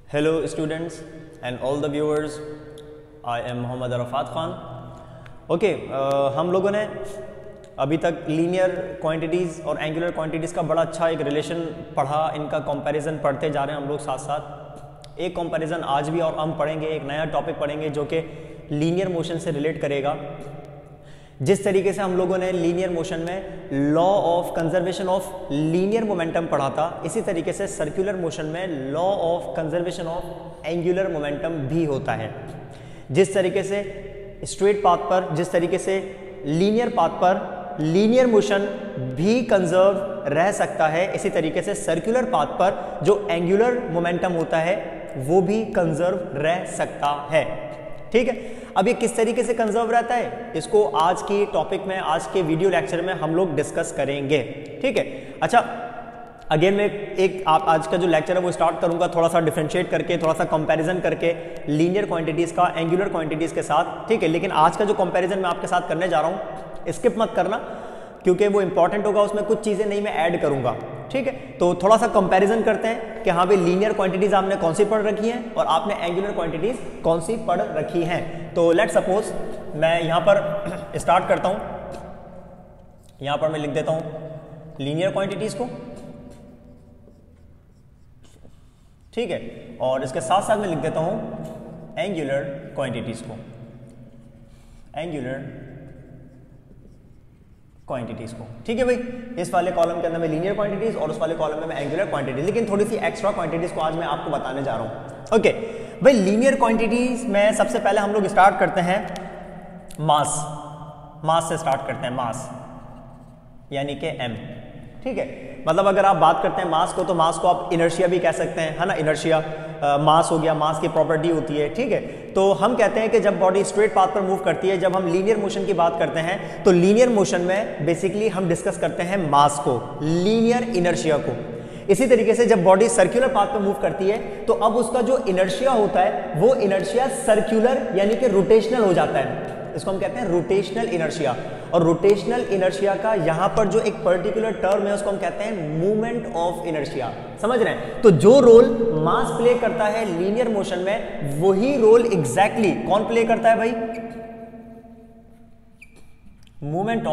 Hello students and all the viewers, I am Mohammad Arfat Khan. Okay, हम लोगों ने अभी तक लीनियर क्वांटिटीज़ और एंगुलर क्वांटिटीज़ का बड़ा अच्छा एक रिलेशन पढ़ा, इनका कंपैरिजन पढ़ते जा रहे हैं हम लोग साथ साथ। एक कंपैरिजन आज भी और हम पढ़ेंगे, एक नया टॉपिक पढ़ेंगे जो कि लीनियर मोशन से रिलेट करेगा। जिस तरीके से हम लोगों ने लीनियर मोशन में law of conservation of linear momentum पढ़ा था, इसी तरीके से सर्कुलर मोशन में law of conservation of angular momentum भी होता है। जिस तरीके से स्ट्रेट पाथ पर, जिस तरीके से लीनियर पाथ पर लीनियर मोशन भी कंजर्व रह सकता है, इसी तरीके से सर्कुलर पाथ पर जो एंगुलर मोमेंटम होता है वो भी कंजर्व रह सकता है। ठीक है, अब ये किस तरीके से कंजर्व रहता है, इसको आज की टॉपिक में, आज के वीडियो लेक्चर में हम लोग डिस्कस करेंगे। ठीक है, अच्छा अगेन मैं एक आप आज का जो लेक्चर है वो स्टार्ट करूंगा थोड़ा सा डिफरेंशिएट करके, थोड़ा सा कंपैरिजन करके लीनियर क्वांटिटीज का एंगुलर क्वांटिटीज के साथ। ठीक है, लेकिन आज का जो कंपैरिजन मैं आपके साथ करने जा रहा हूं, स्किप मत करना क्योंकि वो इंपॉर्टेंट होगा, उसमें कुछ चीजें नहीं मैं ऐड करूंगा। ठीक है, तो थोड़ा सा कंपैरिजन करते हैं कि हाँ भाई लीनियर क्वांटिटीज आपने कौन सी पढ़ रखी हैं और आपने एंगुलर क्वांटिटीज कौन सी पढ़ रखी हैं। तो लेट सपोज मैं यहां पर स्टार्ट करता हूं, यहां पर मैं लिख देता हूं लीनियर क्वांटिटीज को। ठीक है, और इसके साथ साथ मैं लिख देता हूं एंगुलर क्वांटिटीज को, एंगुलर क्वांटिटीज को। ठीक है भाई, इस वाले कॉलम के अंदर मैं लीनियर क्वांटिटीज और उस वाले कॉलम में मैं एंगुलर क्वांटिटीज, लेकिन थोड़ी सी एक्स्ट्रा क्वांटिटीज को आज मैं आपको बताने जा रहा हूं। ओके भाई, लीनियर क्वांटिटीज में सबसे पहले हम लोग स्टार्ट करते हैं मास, मास से स्टार्ट करते हैं, मास यानी कि m। ठीक है, मतलब अगर आप बात करते हैं मास को, तो मास को आप इनर्शिया भी कह सकते हैं, है ना। इनर्शिया मास हो गया, मास की प्रॉपर्टी होती है। ठीक है, तो हम कहते हैं कि जब बॉडी स्ट्रेट पाथ पर मूव करती है, जब हम लीनियर मोशन की बात करते हैं तो लीनियर मोशन में बेसिकली हम डिस्कस करते हैं मास को, लीनियर इनर्शिया को। इसी तरीके से जब बॉडी सर्कुलर पाथ पर मूव करती है तो अब उसका जो इनर्शिया होता है वो इनर्शिया सर्कुलर यानी कि रोटेशनल हो जाता है, इसको हम कहते हैं रोटेशनल इनर्शिया। और रोटेशनल इनर्शिया का यहां पर जो एक पर्टिकुलर टर्म है उसको हम कहते हैं मूवमेंट ऑफ इनर्शिया। समझ रहे हैं, तो जो रोल मास प्ले करता है लीनियर मोशन में वही रोल एग्जैक्टली कौन प्ले करता है भाई, मूवमेंट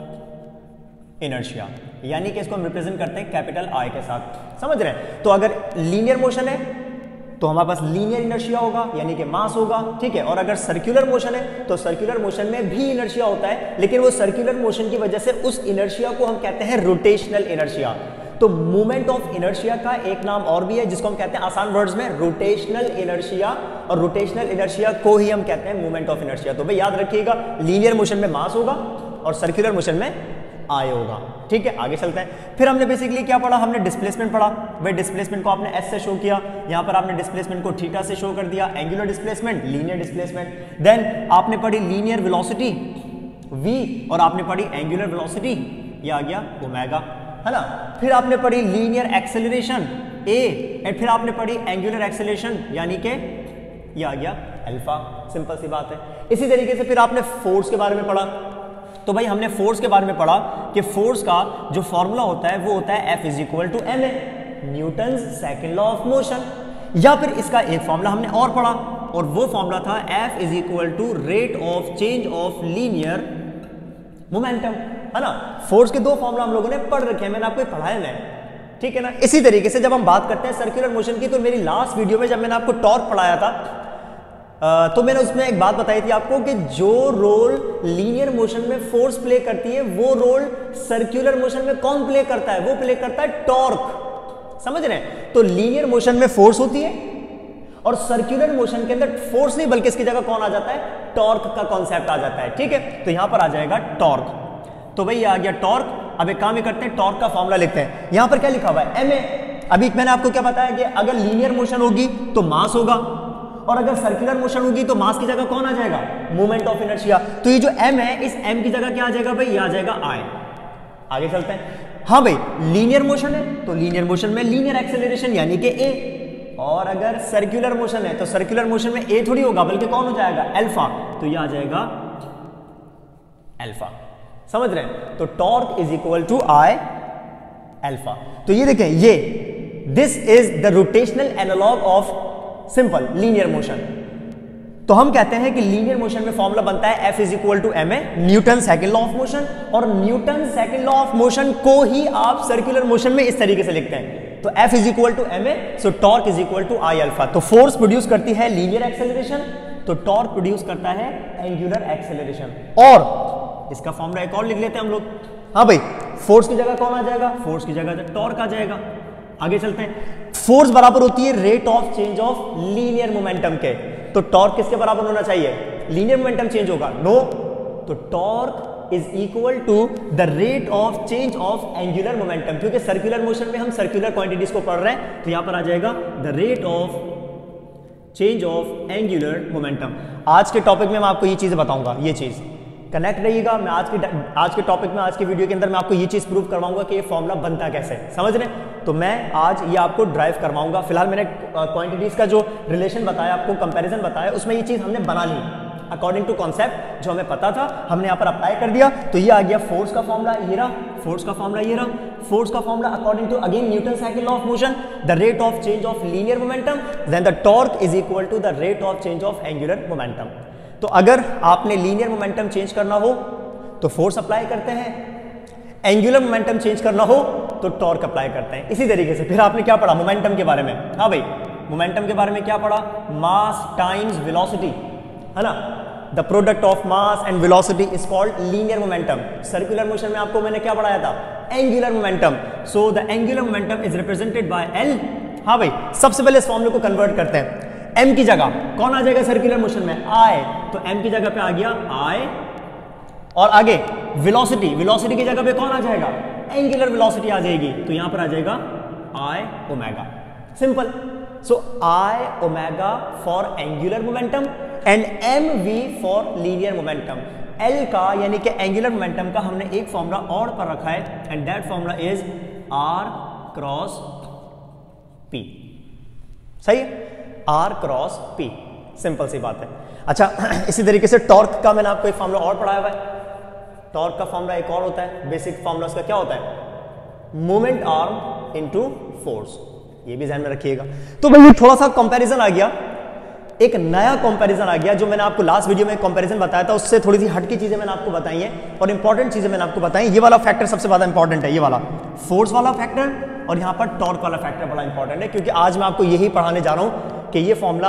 ऑफ इनर्शिया, यानी कि इसको हम रिप्रेजेंट करते हैं कैपिटल आई के साथ। समझ रहे हैं, तो अगर लीनियर मोशन है तो हमारे पास लीनियर इनर्शिया होगा यानी कि मास होगा। ठीक है, और अगर सर्कुलर मोशन है तो सर्कुलर मोशन में भी इनर्शिया होता है, लेकिन वो सर्कुलर मोशन की वजह से उस इनर्शिया को हम कहते हैं रोटेशनल इनर्शिया। तो मूवमेंट ऑफ इनर्शिया का एक नाम और भी है जिसको हम कहते हैं आसान वर्ड्स में रोटेशनल इनर्शिया, और रोटेशनल इनर्शिया को ही हम कहते हैं मूवमेंट ऑफ इनर्शिया। तो भाई याद रखिएगा, लीनियर मोशन में मास होगा और सर्कुलर मोशन में आई होगा। ठीक है, आगे चलते हैं। फिर हमने बेसिकली क्या पढ़ा, हमने डिस्प्लेसमेंट पढ़ा। भाई डिस्प्लेसमेंट को आपने एस से शो किया, यहां पर आपने डिस्प्लेसमेंट को थीटा से शो कर दिया, angular displacement, linear displacement. Then आपने पढ़ी लीनियर वेलोसिटी v और आपने पढ़ी एंगुलर वेलोसिटी, ये आ गया ओमेगा, है ना। फिर आपने पढ़ी लीनियर एक्सेलरेशन a एंड फिर आपने पढ़ी एंगुलर एक्सेलरेशन यानी कि ये आ गया अल्फा। सिंपल सी बात है। इसी तरीके से फिर आपने फोर्स के बारे में पढ़ा। तो भाई हमने फोर्स के बारे में पढ़ा कि फोर्स का जो फॉर्मूला होता है वो होता है F = ma, Newton second law of motion. या फिर इसका एक फॉर्मूला हमने और पढ़ा और वो फॉर्मूला था F = rate of change of linear momentum, है ना। फोर्स के दो फॉर्मूला हम लोगों ने पढ़ रखे हैं, मैंने आपको पढ़ाया है। ठीक है ना। इसी तरीके से जब हम बात करते हैं सर्कुलर मोशन की, तो मेरी लास्ट वीडियो में जब मैंने आपको टॉर्क पढ़ाया था तो मैंने उसमें एक बात बताई थी आपको कि जो रोल लीनियर मोशन में फोर्स प्ले करती है वो रोल सर्कुलर मोशन में कौन प्ले करता है, वो प्ले करता है टॉर्क। समझ रहे हैं, तो लीनियर मोशन में फोर्स होती है और सर्कुलर मोशन के अंदर फोर्स नहीं बल्कि इसकी जगह कौन आ जाता है, टॉर्क का कॉन्सेप्ट आ जाता है। ठीक है, तो यहां पर आ जाएगा टॉर्क। तो भाई आ गया टॉर्क। अब एक काम ही करते हैं, टॉर्क का फॉर्मूला लिखते हैं। यहां पर क्या लिखा हुआ है, ma। अभी मैंने आपको क्या बताया कि अगर लीनियर मोशन होगी तो मास होगा और अगर सर्कुलर मोशन होगी तो मास की जगह कौन आ जाएगा, मूवमेंट ऑफ इनर्शिया। तो ये जो m है, इस m की जगह क्या आ जाएगा भाई, ये आ जाएगा I। आगे चलते हैं। हाँ भाई, लीनियर मोशन है तो लीनियर मोशन में लीनियर एक्सेलरेशन यानी कि a, और अगर सर्कुलर मोशन है तो सर्कुलर मोशन में a थोड़ी होगा बल्कि कौन हो जाएगा, अल्फा। तो ये आ जाएगा अल्फा। समझ रहे हैं, तो टॉर्क = I अल्फा। तो ये देखें, ये this is the rotational analog of simple linear motion. तो हम कहते हैं कि लीनियर मोशन में फॉर्मूला बनता है F is equal to ma, Newton second law of motion, और Newton second law of motion को ही आप सर्कुलर मोशन में इस तरीके से लिखते हैं। तो F is equal to ma, so torque is equal to I alpha. तो फोर्स प्रोड्यूस करती है लीनियर एक्सेलरेशन, तो टॉर्क प्रोड्यूस करता है एंगुलर एक्सेलरेशन। और इसका फॉर्मूला एक और लिख लेते हैं हम लोग। हाँ भाई, फोर्स की जगह कौन आ जाएगा? फोर्स की जगह टॉर्क आ जाएगा। आगे चलते हैं। फोर्स बराबर होती है rate of change of linear momentum के, तो टॉर्क किसके बराबर होना चाहिए? लीनियर मोमेंटम चेंज होगा? नो, तो torque is equal to the rate of change of angular momentum, क्योंकि सर्कुलर मोशन में हम सर्कुलर क्वांटिटीज को पढ़ रहे हैं, तो यहां पर आ जाएगा the rate of change of angular momentum. आज के टॉपिक में मैं आपको ये चीजें बताऊंगा, ये चीज कनेक्ट रहिएगा। मैं आज के टॉपिक में, आज के वीडियो के अंदर मैं आपको ये चीज प्रूव करवाऊंगा कि ये फॉर्मूला बनता कैसे, समझ रहे? तो मैं आज ये आपको ड्राइव करवाऊंगा। फिलहाल मैंने क्वांटिटीज का जो रिलेशन बताया, आपको कंपैरिजन बताया, उसमें ये चीज हमने बना ली अकॉर्डिंग टू कॉन्सेप्ट, जो हमें पता था हमने यहाँ पर अप्लाई कर दिया। तो ये आ गया फोर्स का फॉर्मूला, ये रहा फोर्स का फॉर्मूला, ये रहा फोर्स का formula according to again Newton second law of motion, the rate of change of linear momentum, then the torque is equal to the rate of change of angular momentum. तो अगर आपने linear momentum change करना हो तो force apply करते हैं, angular momentum change करना हो तो टॉर्क अप्लाई करते हैं। इसी तरीके से फिर आपने क्या पढ़ा मोमेंटम के बारे में? हाँ भाई, मोमेंटम के बारे में क्या पढ़ा? मास टाइम्स वेलोसिटी, है ना? The product of mass and velocity is called linear momentum. Circular motion में आपको मैंने क्या पढ़ाया था? Angular momentum. So the angular momentum is represented by L. हाँ भाई, सबसे पहले इस फॉर्मूले को कन्वर्ट करते हैं। m की जगह कौन आ जाएगा सर्कुलर मोशन में? I, तो m की जगह पे आ गया I, और आगे वेलोसिटी, वेलोसिटी की जगह पे कौन आ जाएगा? एंगुलर वेलोसिटी आ जाएगी, तो यहां पर आ जाएगा I omega. Simple. So I omega for angular momentum and mv for linear momentum. L का यानी कि एंगुलर मोमेंटम का हमने एक फॉर्मूला और पर रखा है, and that formula is R cross P। सही है? R क्रॉस P, सिंपल सी बात है। अच्छा, इसी तरीके से टॉर्क का मैंने आपको एक फॉर्मूला और पढ़ाया हुआ है। टॉर्क का फॉर्मूला एक और होता है, बेसिक फॉर्मूला उसका क्या होता है? Moment arm into force. ये भी ध्यान में रखिएगा। तो भाई थोड़ा सा कंपैरिजन आ गया, एक नया कंपैरिजन आ गया। जो मैंने आपको लास्ट वीडियो में कंपैरिजन बताया था उससे थोड़ी सी हटकी चीजें मैंने आपको बताई हैं, और इंपॉर्टेंट चीजें मैंने आपको बताई। ये वाला फैक्टर सबसे ज्यादा इंपॉर्टेंट है, ये वाला फोर्स वाला फैक्टर, और यहां पर टॉर्क वाला फैक्टर बड़ा इंपॉर्टेंट है, क्योंकि आज मैं आपको यही पढ़ाने जा रहा हूं कि ये फॉर्मूला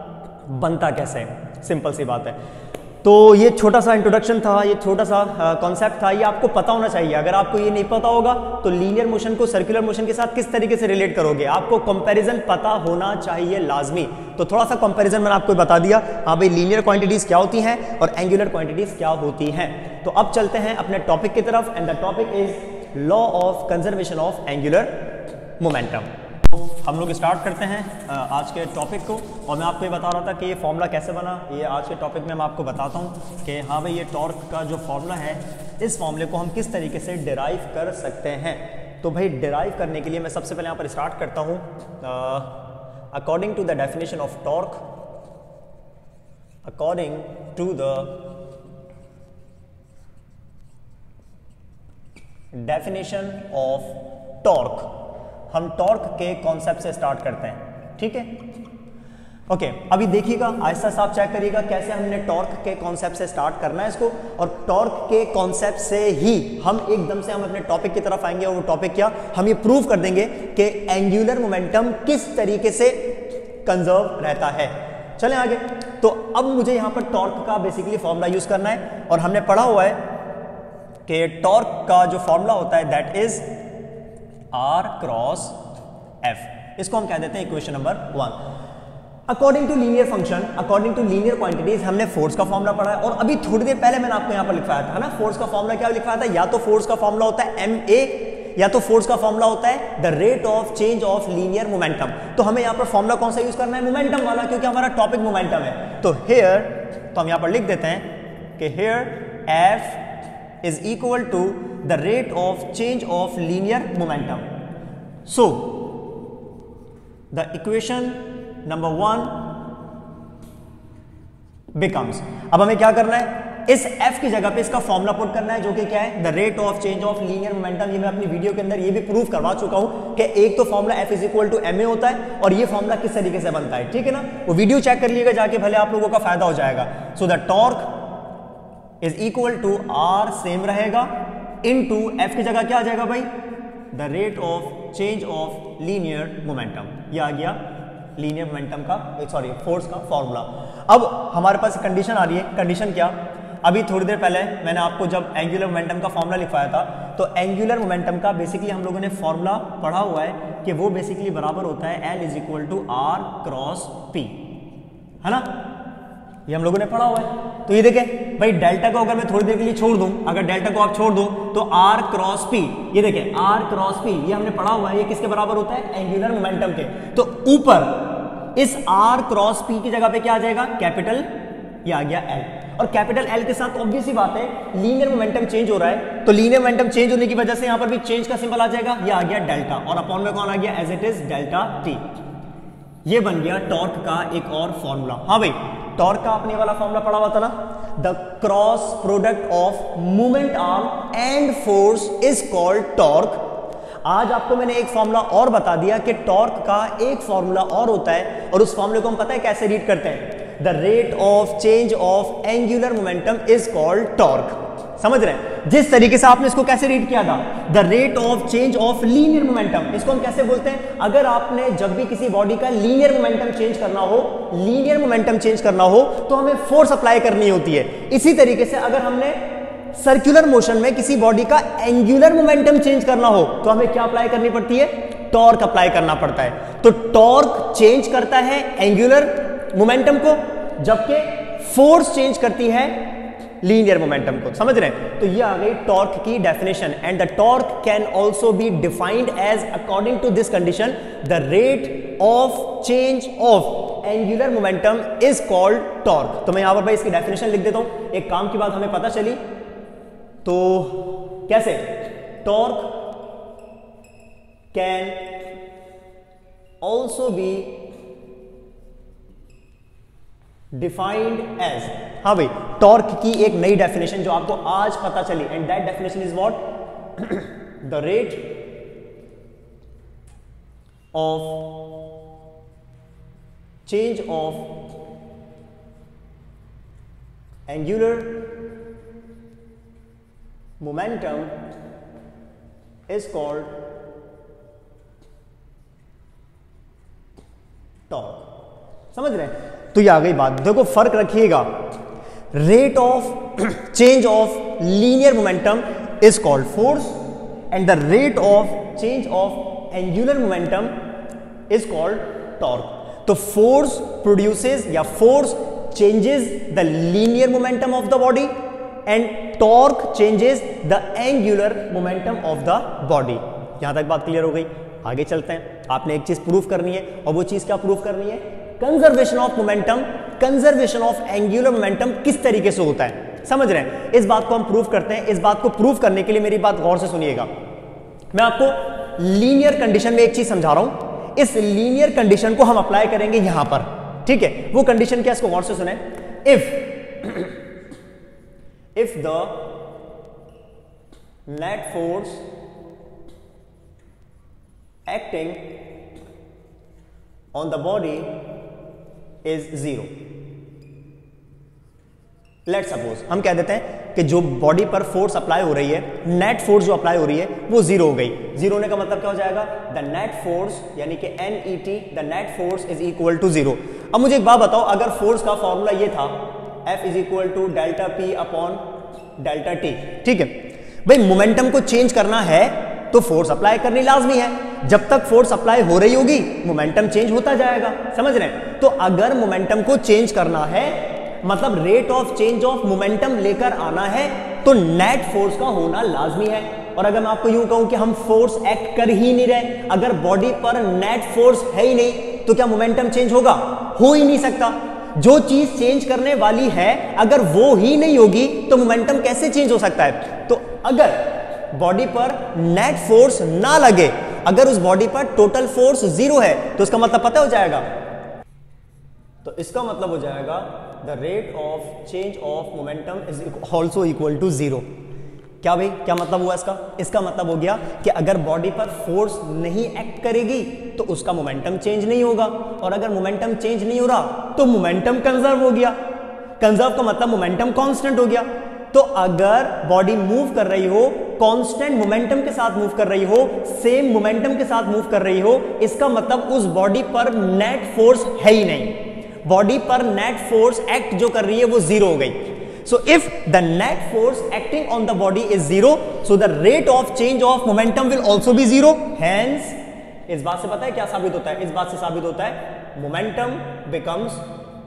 बनता कैसे है। सिंपल सी बात है। तो ये छोटा सा इंट्रोडक्शन था, ये छोटा सा कॉन्सेप्ट था, ये आपको पता होना चाहिए। अगर आपको ये नहीं पता होगा तो लीनियर मोशन को सर्कुलर मोशन के साथ किस तरीके से रिलेट करोगे? आपको कंपैरिजन पता होना चाहिए लाजमी। तो थोड़ा सा कंपैरिजन मैंने आपको बता दिया। हाँ भाई, लीनियर क्वांटिटीज क्या होती हैं और एंगुलर क्वांटिटीज क्या होती हैं। तो अब चलते हैं अपने टॉपिक की तरफ, and the topic is law of conservation of angular momentum. हम लोग स्टार्ट करते हैं आज के टॉपिक को, और मैं आपको ये बता रहा था कि ये फॉर्मूला कैसे बना। ये आज के टॉपिक में मैं आपको बताता हूँ कि हाँ भाई, ये टॉर्क का जो फॉर्मूला है, इस फॉर्मूले को हम किस तरीके से डिराइव कर सकते हैं। तो भाई डिराइव करने के लिए मैं सबसे पहले यहाँ पर स्टार्ट करता हूँ। According to the definition of torque, according to the definition of torque, हम टॉर्क के कॉन्सेप्ट से स्टार्ट करते हैं। ठीक है, ओके। अभी देखिएगा, आहिस्ता साफ चेक करिएगा कैसे हमने टॉर्क के कॉन्सेप्ट से स्टार्ट करना है इसको, और टॉर्क के कॉन्सेप्ट से ही हम एकदम से हम अपने टॉपिक की तरफ आएंगे। और वो टॉपिक क्या? हम ये प्रूव कर देंगे कि एंगुलर मोमेंटम किस तरीके से कंजर्व रहता है। चलें आगे। तो अब मुझे यहां पर टॉर्क का बेसिकली फॉर्मूला यूज करना है, और हमने पढ़ा हुआ है कि टॉर्क का जो फॉर्मूला होता है that is R cross F। इसको हम कह देते हैं equation number 1। According to linear function, according to linear quantities, हमने फोर्स का फॉर्मूला पढ़ा है। और अभी थोड़ी देर पहले मैंने आपको यहां पर लिखवाया था ना, फोर्स का फॉर्मूला क्या लिखवाया था? या तो फोर्स का फॉर्मूला होता है ma, या तो फोर्स का फॉर्मूला होता है the rate of change of linear momentum. तो हमें यहां पर फॉर्मूला कौन सा यूज करना है? मोमेंटम वाला, क्योंकि हमारा टॉपिक मोमेंटम है। तो हेयर, तो हम यहां पर लिख देते हैं कि here F is equal to the rate of change of linear momentum. So, the equation number 1 becomes, अब हमें क्या करना है? इस F की जगह पे इसका फॉर्मूला पुट करना है, जो कि क्या है, the rate of change of linear momentum. ये मैं अपनी वीडियो के अंदर ये भी प्रूव करवा चुका हूं कि एक तो formula F is equal to ma होता है, और ये फॉर्मूला किस तरीके से बनता है, ठीक है ना, वो वीडियो चेक कर लीजिएगा जाके, भले आप लोगों का फायदा हो जाएगा। So the torque is equal to R same रहेगा इनटू F की जगह क्या आ जाएगा भाई, the rate of change of linear momentum. ये आ गया लीनियर मोमेंटम का, सॉरी फोर्स का फॉर्मूला। अब हमारे पास कंडीशन आ रही है, कंडीशन क्या, अभी थोड़ी देर पहले मैंने आपको जब एंगुलर मोमेंटम का फॉर्मूला लिखवाया था, तो एंगुलर मोमेंटम का बेसिकली हम लोगों ने फॉर्मूला पढ़ा हुआ है कि वो बेसिकली बराबर होता है L is equal to R cross P, है ना, ये हम लोगों ने पढ़ा हुआ है। तो ये देखें भाई, डेल्टा को अगर मैं थोड़ी देर के लिए छोड़ दूं, अगर डेल्टा को आप छोड़ दो तो R क्रॉस P, ये देखें R क्रॉस P, ये हमने पढ़ा हुआ है, ये किसके बराबर होता है, एंगुलर मोमेंटम के। तो ऊपर इस R क्रॉस P की जगह पे क्या आ जाएगा, कैपिटल, ये आ गया L, और कैपिटल L के साथ ऑब्वियस सी बात है लीनियर मोमेंटम चेंज हो रहा है, तो लीनियर मोमेंटम चेंज होने की वजह से यहां पर भी चेंज का सिंबल आ जाएगा, ये आ गया डेल्टा, और अपॉन में कौन आ गया, as it is delta T। ये बन गया टॉर्क का एक और फॉर्मूला। हाँ भाई, टॉर्क का अपने वाला फॉर्मूला पढ़ा हुआ था ना, the cross product of movement arm and force is called torque. आज आपको मैंने एक फॉर्मूला और बता दिया कि टॉर्क का एक फॉर्मूला और होता है, और उस फॉर्मूले को हम पता है कैसे रीड करते हैं, the rate of change of angular momentum is called torque. समझ रहे हैं, जिस तरीके से आपने इसको कैसे रीड किया था, the rate of change of linear momentum, इसको हम कैसे बोलते हैं, अगर आपने जब भी किसी बॉडी का लीनियर मोमेंटम चेंज करना हो, लीनियर मोमेंटम चेंज करना हो, तो हमें फोर्स अप्लाई करनी होती है। इसी तरीके से अगर हमने सर्कुलर मोशन में किसी बॉडी का एंगुलर मोमेंटम चेंज करना हो, तो हमें क्या अप्लाई करनी पड़ती है, टॉर्क अप्लाई करना पड़ता है। तो टॉर्क चेंज करता है एंगुलर मोमेंटम को, जबकि फोर्स चेंज करती है लीनियर मोमेंटम को। समझ रहे हैं, तो ये आ गई टॉर्क की definition, and the torque can also be defined as according to this condition, the rate of change of angular momentum is called torque. तो मैं यहां पर भाई इसकी डेफिनेशन लिख देता हूं, एक काम की बात हमें पता चली, तो कैसे, torque can also be defined as, हाँ भाई, टॉर्क की एक नई डेफिनेशन जो आपको आज पता चली, and that definition is what, the rate of change of angular momentum is called torque. समझ रहे हैं, तो ये आ गई बात। देखो फर्क रखिएगा, rate of change of linear momentum is called force, and the rate of change of angular momentum is called torque. तो फोर्स प्रोड्यूसेस या force changes the linear momentum of the body, and torque changes the angular momentum of the body. यहां तक बात clear हो गई, आगे चलते हैं। आपने एक चीज प्रूफ करनी है, और वो चीज क्या प्रूफ करनी है, conservation of momentum, conservation of angular momentum किस तरीके से होता है। समझ रहे हैं, इस बात को हम प्रूफ करते हैं। इस बात को प्रूफ करने के लिए मेरी बात गौर से सुनिएगा, मैं आपको लीनियर कंडीशन में एक चीज समझा रहा हूं, इस लीनियर कंडीशन को हम अप्लाई करेंगे यहां पर, ठीक है। वो कंडीशन क्या, इसको गौर से सुने, if the net force acting on the body is zero, let's suppose हम कह देते हैं कि जो बॉडी पर फोर्स अप्लाई हो रही है, नेट फोर्स जो अप्लाई हो रही है वो जीरो हो गई। जीरो होने का मतलब क्या हो जाएगा, द नेट फोर्स यानी कि NET, the net force is equal to zero. अब मुझे एक बात बताओ, अगर फोर्स का फॉर्मूला ये था F is equal to delta P upon delta T, ठीक है भाई, मोमेंटम को चेंज करना है तो फोर्स अप्लाई करनी लाजमी है, जब तक फोर्स अप्लाई हो रही होगी मोमेंटम चेंज होता जाएगा। समझ रहे हैं, तो अगर मोमेंटम को चेंज करना है, मतलब rate of change of momentum लेकर आना है, तो नेट फोर्स का होना लाजमी है। और अगर मैं आपको यूं कहूं कि हम फोर्स एक्ट कर ही नहीं रहे, अगर बॉडी पर नेट फोर्स है ही नहीं, तो क्या मोमेंटम चेंज होगा, हो ही नहीं सकता। जो चीज चेंज करने वाली है अगर वो ही नहीं होगी तो मोमेंटम कैसे चेंज हो सकता है। तो अगर बॉडी पर नेट फोर्स ना लगे, अगर उस बॉडी पर टोटल फोर्स जीरो है, तो इसका मतलब पता हो जाएगा, तो इसका मतलब हो जाएगा the rate of change of momentum is also equal to zero. क्या भाई, क्या मतलब हुआ इसका? इसका मतलब हो गया कि अगर बॉडी पर फोर्स नहीं एक्ट करेगी तो उसका मोमेंटम चेंज नहीं होगा, और अगर मोमेंटम चेंज नहीं हो रहा तो मोमेंटम कंजर्व हो गया। कंजर्व का मतलब मोमेंटम कांस्टेंट हो गया। तो अगर बॉडी मूव कर रही हो, कांस्टेंट मोमेंटम के साथ मूव कर रही हो, सेम मोमेंटम के साथ मूव कर रही हो, इसका मतलब उस बॉडी पर नेट फोर्स है ही नहीं। बॉडी पर नेट फोर्स एक्ट जो कर रही है वो जीरो हो गई। So if the net force acting on the body is zero, so the rate of change of momentum will also be zero. Hence, इस बात से पता है क्या साबित होता है? इस बात से साबित होता है momentum becomes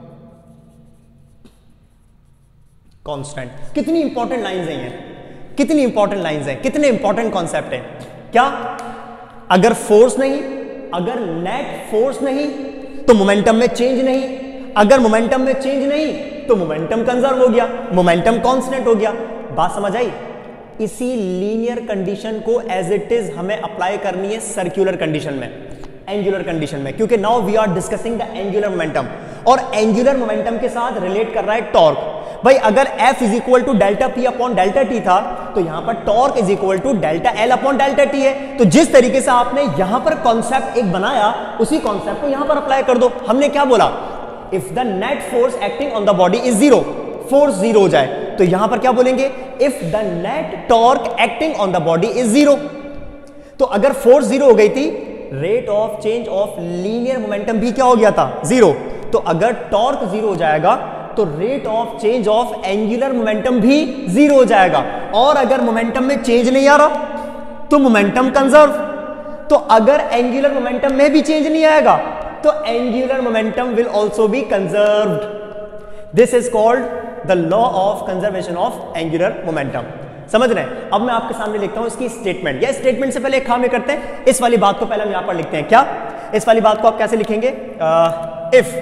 constant. कितनी इंपॉर्टेंट लाइंस हैं ये, कितनी इंपॉर्टेंट लाइंस हैं, कितने इंपॉर्टेंट कॉन्सेप्ट है। क्या? अगर फोर्स नहीं, अगर नेट फोर्स नहीं तो मोमेंटम में चेंज नहीं, अगर मोमेंटम में चेंज नहीं तो मोमेंटम कंजर्व हो गया, मोमेंटम कांस्टेंट हो गया। बात समझ आई? इसी लीनियर कंडीशन को एज इट इज हमें अप्लाई करनी है सर्कुलर कंडीशन में, एंगुलर कंडीशन में, क्योंकि now we are discussing the angular momentum, और एंगुलर मोमेंटम के साथ रिलेट कर रहा है टॉर्क। भाई अगर F is equal to delta P upon delta T था, तो यहां पर torque is equal to delta L upon delta T है। तो जिस तरीके से आपने यहां पर कॉन्सेप्ट एक बनाया, उसी कॉन्सेप्ट को यहां पर अप्लाई कर दो। हमने क्या बोला? If the net force acting on the body is zero, force zero हो जाए, तो यहां पर क्या बोलेंगे? If the net torque acting on the body is zero. तो अगर फोर्स जीरो हो गई थी, rate of change of linear momentum भी क्या हो गया था? जीरो। तो अगर टॉर्क जीरो हो जाएगा तो rate of change of angular momentum भी जीरो हो जाएगा, और अगर मोमेंटम में चेंज नहीं आ रहा तो मोमेंटम कंजर्व। तो अगर एंगुलर मोमेंटम में भी चेंज नहीं आएगा तो angular momentum will also be conserved. This is called the law of conservation of angular momentum. समझ रहे हैं? अब मैं आपके सामने लिखता हूं इसकी स्टेटमेंट, या स्टेटमेंट से पहले एक काम करते हैं, इस वाली बात को पहले हम यहां पर लिखते हैं। क्या? इस वाली बात को आप कैसे लिखेंगे? इफ,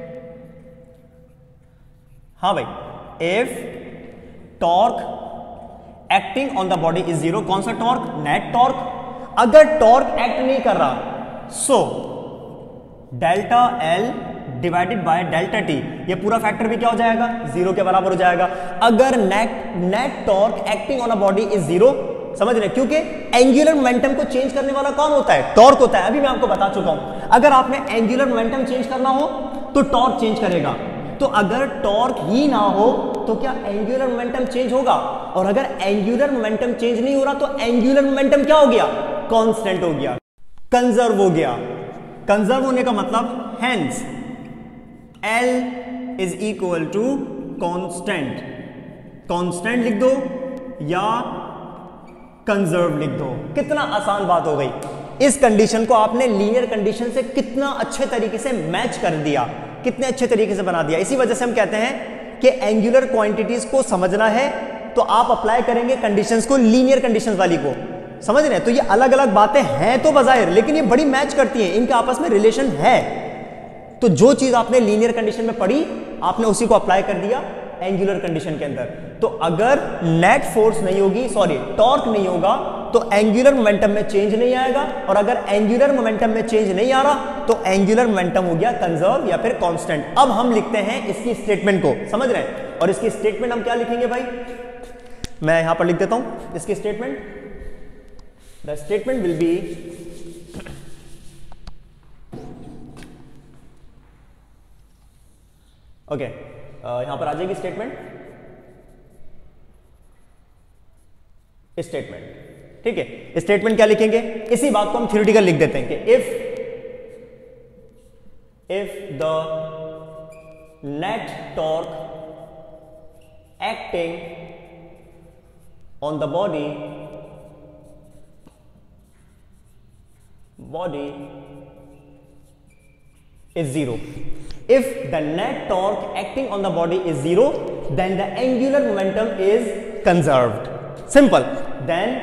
हाँ भाई, if torque acting on the body is zero. कौन सा टॉर्क? Net torque. अगर टॉर्क एक्ट नहीं कर रहा, so delta L divided by delta T, ये पूरा फैक्टर भी क्या हो जाएगा? जीरो के बराबर हो जाएगा। अगर net torque acting on a body is zero, समझ रहे? क्योंकि एंगुलर मोमेंटम को चेंज करने वाला कौन होता है? टॉर्क होता है। अभी मैं आपको बता चुका हूं, अगर आपने एंगुलर मोमेंटम चेंज करना हो तो टॉर्क चेंज करेगा। तो अगर टॉर्क ही ना हो तो क्या एंगुलर मोमेंटम चेंज होगा? और अगर एंगुलर मोमेंटम चेंज नहीं हो रहा तो एंगुलर मोमेंटम क्या हो गया? कांस्टेंट हो गया, कंजर्व हो गया। कंजर्व होने का मतलब hence L is equal to constant. Constant लिख दो या कंजर्व लिख दो। कितना आसान बात हो गई। इस कंडीशन को आपने लीनियर कंडीशन से कितना अच्छे तरीके से मैच कर दिया, कितने अच्छे तरीके से बना दिया। इसी वजह से हम कहते हैं कि एंगुलर क्वांटिटीज को समझना है तो आप अप्लाई करेंगे कंडीशंस को, लीनियर कंडीशंस वाली को। समझ रहे हैं? तो ये अलग अलग बातें हैं तो बजाय, लेकिन ये बड़ी मैच करती हैं, इनके आपस में रिलेशन है। तो जो चीज आपने लीनियर कंडीशन में पढ़ी, आपने उसी को अप्लाई कर दिया एंगुलर कंडीशन के अंदर। तो अगर नेट फोर्स नहीं होगी, सॉरी टॉर्क नहीं होगा, तो एंगुलर मोमेंटम में चेंज नहीं आएगा, और अगर एंगुलर मोमेंटम में चेंज नहीं आ रहा तो एंगुलर मोमेंटम हो गया कंजर्व या फिर कांस्टेंट। अब हम लिखते हैं इसकी स्टेटमेंट को, समझ रहे हैं? और इसकी स्टेटमेंट हम क्या लिखेंगे भाई? मैं यहां पर लिख देता हूं इसकी statement. The statement will be okay, यहां पर आ जाएगी स्टेटमेंट, स्टेटमेंट। ठीक है, स्टेटमेंट क्या लिखेंगे? इसी बात को हम थ्योरेटिकल लिख देते हैं कि if the net torque acting on the body is zero. If the net torque acting on the body is zero, then the angular momentum is conserved. Simple. Then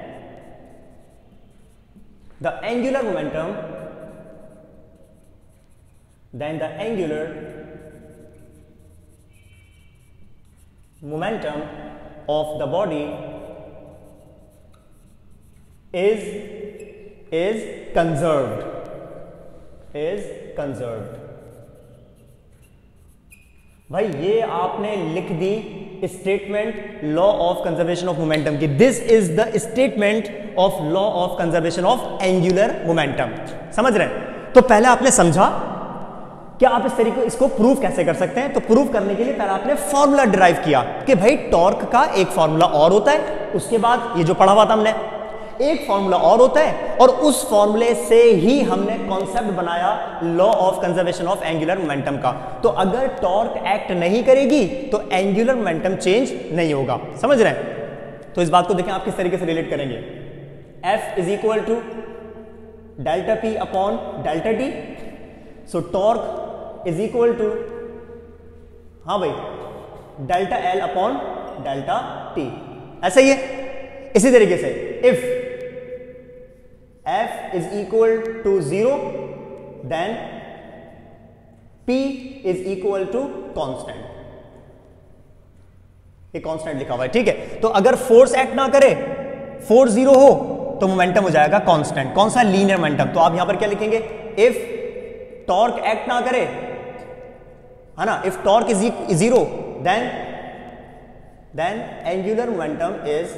the angular momentum of the body is conserved. भाई ये आपने लिख दी statement law of conservation of momentum की। This is the statement of law of conservation of angular momentum. समझ रहे हैं? तो पहले आपने समझा कि आप इस तरीके इसको प्रूव कैसे कर सकते हैं। तो प्रूव करने के लिए पहले आपने फॉर्मूला डिराइव किया कि भाई टॉर्क का एक फॉर्मूला और होता है, उसके बाद ये जो पढ़ा हुआ था हमने एक फॉर्मूला और होता है, और उस फॉर्मूले से ही हमने कॉन्सेप्ट बनाया law of conservation of angular momentum का। तो अगर टॉर्क एक्ट नहीं करेगी तो एंगुलर मोमेंटम चेंज नहीं होगा। समझ रहे हैं? तो इस बात को देखें आप किस तरीके से रिलेट करेंगे। F is equal to delta P upon delta T, so torque is equal to, हाँ भाई, delta L upon delta T. ऐसा ही है। इसी तरीके से if F is equal to 0 then P is equal to constant। ये कांस्टेंट लिखा हुआ है, ठीक है। तो अगर फोर्स एक्ट ना करे, फोर्स 0 हो, तो मोमेंटम हो जाएगा कांस्टेंट। कौन सा? Linear momentum. तो आप यहां पर क्या लिखेंगे? इफ टॉर्क एक्ट ना करे, है ना, if torque is 0 then angular momentum is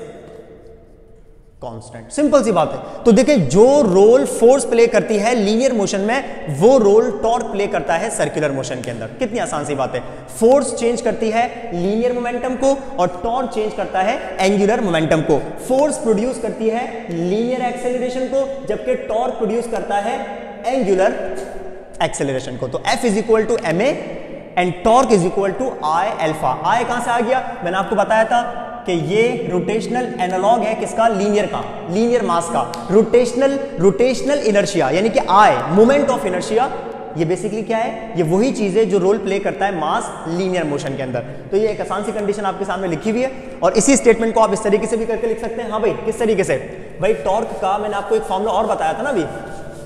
constant. Simple सी बात है। तो देखें, जो रोल फोर्स प्ले करती है लीनियर मोशन में, वो रोल टॉर्क प्ले करता है सर्कुलर मोशन के अंदर। कितनी आसान सी बात है। फोर्स चेंज करती है लीनियर मोमेंटम को और टॉर्क चेंज करता है एंगुलर मोमेंटम को। फोर्स प्रोड्यूस करती है लीनियर एक्सेलरेशन को, जबकि टॉर्क प्रोड्यूस करता है एंगुलर एक्सेलरेशन को। तो F is equal to ma and torque is equal to I alpha. I कहां से आ गया? मैंने आपको बताया था कि ये रोटेशनल एनालॉग है किसका? लीनियर का, लीनियर मास का। रोटेशनल इनर्शिया यानी कि I, मोमेंट ऑफ इनर्शिया, ये बेसिकली क्या है? ये वही चीज है जो रोल प्ले करता है मास लीनियर मोशन के अंदर। तो ये एक आसान सी कंडीशन आपके सामने लिखी हुई है, और इसी स्टेटमेंट को आप इस तरीके से भी करके लिख सकते हैं। हाँ भाई, किस तरीके से? भाई टॉर्क का मैंने आपको एक फॉर्मूला और बताया था ना अभी,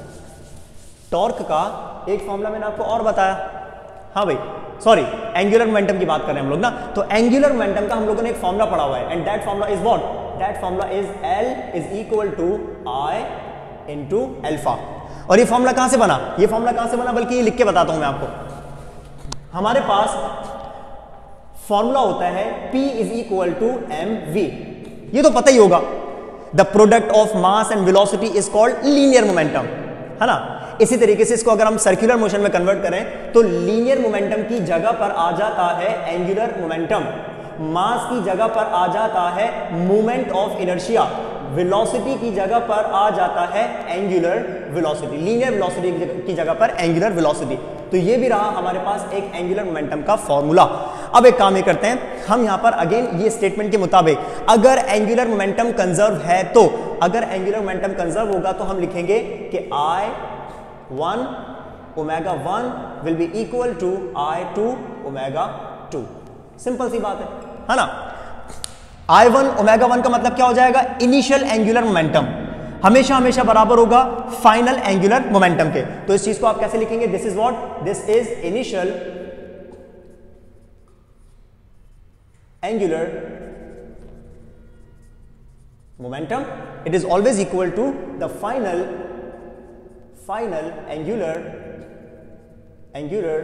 टॉर्क का एक फॉर्मूला मैंने आपको और बताया। हाँ भाई, सॉरी, एंगुलर मोमेंटम की बात कर रहे हैं हम लोग ना। तो एंगुलर मोमेंटम का हम लोगों ने एक फॉर्मूला पढ़ा हुआ है, and that formula is what? That formula is L is equal to I into alpha. और ये फॉर्मूला कहां से बना? ये फॉर्मूला कहां से बना, बल्कि ये लिख के बताता हूं मैं आपको। हमारे पास फॉर्मूला होता है P is equal to mv। ये तो पता ही होगा, the product of mass and velocity is called linear momentum, है ना। इसी तरीके से इसको अगर हम सर्कुलर मोशन में कन्वर्ट करें तो लीनियर मोमेंटम की जगह पर आ जाता है एंगुलर मोमेंटम, मास की जगह पर आ जाता है मोमेंट ऑफ इनर्शिया, वेलोसिटी की जगह पर आ जाता है एंगुलर वेलोसिटी, लीनियर वेलोसिटी की जगह पर एंगुलर वेलोसिटी। तो ये भी रहा हमारे पास एक एंगुलर मोमेंटम का फॉर्मूला। अब एक काम ये करते हैं, हम यहां पर अगेन ये स्टेटमेंट के मुताबिक अगर एंगुलर मोमेंटम कंजर्व है, तो अगर एंगुलर मोमेंटम कंजर्व होगा तो हम लिखेंगे कि I1 omega 1 will be equal to I2 omega 2। Simple सी बात है ना। I1 ओमेगा 1 का मतलब क्या हो जाएगा? इनिशियल एंगुलर मोमेंटम हमेशा हमेशा बराबर होगा फाइनल एंगुलर मोमेंटम के। तो इस चीज को आप कैसे लिखेंगे? This is what? This is initial angular momentum. It is always equal to the final angular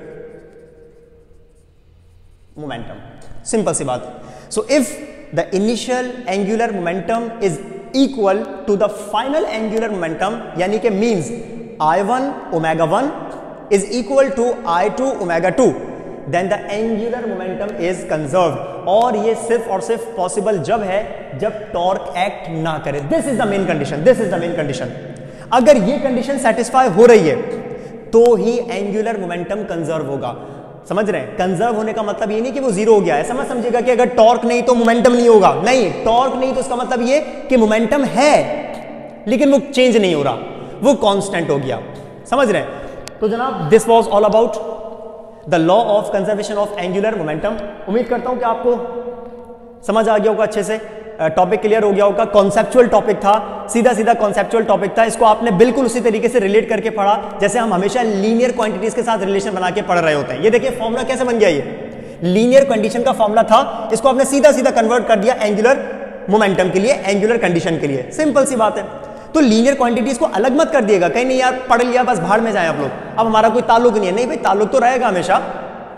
momentum. Simple सी बात. So if the initial angular momentum is equal to the final angular momentum, यानी कि means I1 omega 1 is equal to I2 omega 2, then the angular momentum is conserved. और ये सिर्फ और सिर्फ possible जब है जब टॉर्क एक्ट ना करे. This is the main condition, this is the main condition. अगर ये कंडीशन सेटिस्फाई हो रही है तो ही एंगुलर मोमेंटम कंजर्व होगा. समझ रहे हैं? कंजर्व होने का मतलब ये नहीं कि वो जीरो हो गया. ऐसा मत समझिएगा कि अगर टॉर्क नहीं तो मोमेंटम नहीं होगा. नहीं, टॉर्क नहीं तो इसका मतलब ये कि मोमेंटम है लेकिन वो चेंज नहीं हो रहा, वो कांस्टेंट हो गया. समझ रहे हैं? तो जनाब this was all about the law of conservation of angular momentum. उम्मीद करता हूं कि आपको समझ आ गया होगा, अच्छे से टॉपिक क्लियर हो गया होगा. कॉन्सेप्चुअल टॉपिक था, सीधा सीधा कॉन्सेप्चुअल टॉपिक था. इसको आपने बिल्कुल उसी तरीके से रिलेट करके पढ़ा जैसे हम हमेशा लीनियर क्वांटिटीज के साथ रिलेशन बना के पढ़ रहे होते हैं. ये देखिए फॉर्मूला कैसे बन गया. ये लीनियर कंडीशन का फॉर्मूला था, इसको आपने सीधा सीधा कन्वर्ट कर दिया एंगुलर मोमेंटम के लिए, एंगुलर कंडीशन के लिए. सिंपल सी बात है. तो लीनियर क्वांटिटीज को अलग मत कर दिएगा कहीं नहीं यार पढ़ लिया बस भाड़ में जाए आप लोग, अब हमारा कोई ताल्लुक नहीं है. नहीं भाई, ताल्लुक तो रहेगा हमेशा.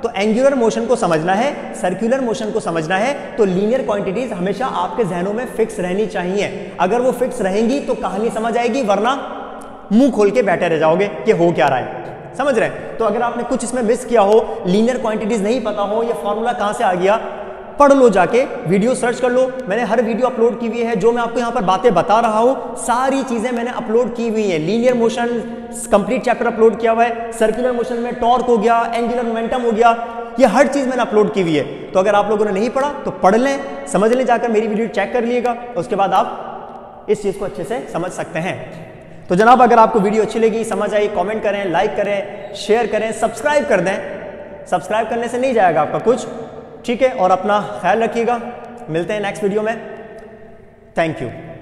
तो एंगुलर मोशन को समझना है, सर्कुलर मोशन को समझना है, तो लीनियर क्वांटिटीज हमेशा आपके जहनों में फिक्स रहनी चाहिए। अगर वो फिक्स रहेंगी तो कहानी समझ आएगी, वरना मुंह खोल के बैठे रह जाओगे कि हो क्या रहा है। समझ रहे हैं? तो अगर आपने कुछ इसमें मिस किया हो, लीनियर क्वांटिटीज नहीं पता हो, ये फॉर्मूला कहां से आ गया, पढ़ लो, जाके वीडियो सर्च कर लो। मैंने हर वीडियो अपलोड की हुई है, जो मैं आपको यहाँ पर बातें बता रहा हूँ सारी चीजें मैंने अपलोड की हुई है। Linear motion complete chapter upload किया हुआ है, सर्कुलर मोशन में टॉर्क हो गया, एंगुलर मोमेंटम हो गया, ये हर चीज मैंने अपलोड की हुई है। तो अगर आप लोगों ने नहीं पढ़ा तो पढ़ लें, समझ लें, जाकर मेरी वीडियो चेक कर लीजिएगा, उसके बाद आप इस चीज को अच्छे से समझ सकते हैं। तो जनाब, अगर आपको वीडियो अच्छी लगी, समझ आई, कमेंट करें, लाइक करें, शेयर करें, सब्सक्राइब कर दें। सब्सक्राइब करने से नहीं जाएगा आपका कुछ, ठीक है? और अपना ख्याल रखिएगा, मिलते हैं नेक्स्ट वीडियो में। Thank you.